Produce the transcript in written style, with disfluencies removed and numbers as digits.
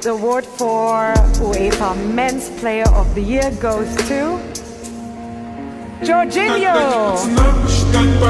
the award for UEFA Men's Player of the Year goes to Jorginho.